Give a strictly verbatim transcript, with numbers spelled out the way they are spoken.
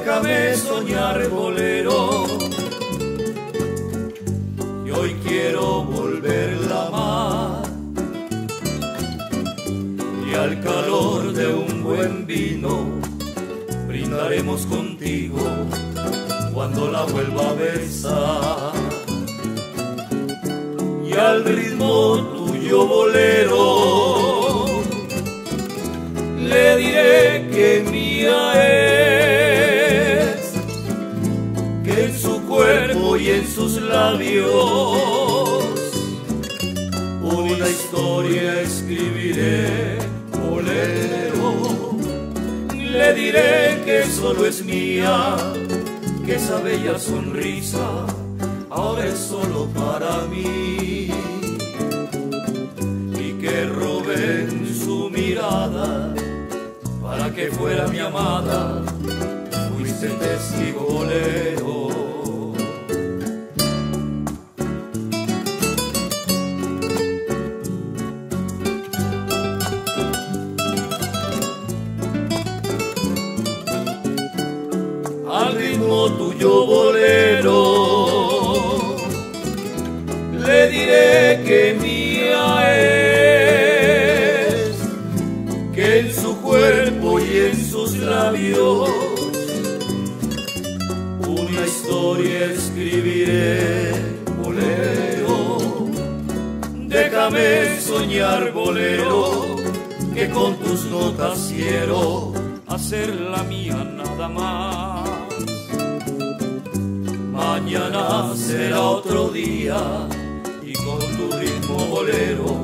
déjame soñar bolero, y hoy quiero volverla a amar, y al calor de un buen vino brindaremos contigo cuando la vuelva a besar, y al ritmo tuyo bolero le diré que mía es, que en su cuerpo y en sus labios una historia escribiré bolero. Le diré que solo es mía, que esa bella sonrisa ahora es solo para mí, y que robé en su mirada para que fuera mi amada, fuiste testigo bolero. Al ritmo tuyo bolero le diré que mía es, que en su cuerpo y en sus labios una historia escribiré bolero. Déjame soñar bolero, que con tus notas quiero hacer la mía nada más. Mañana será otro día y con tu ritmo bolero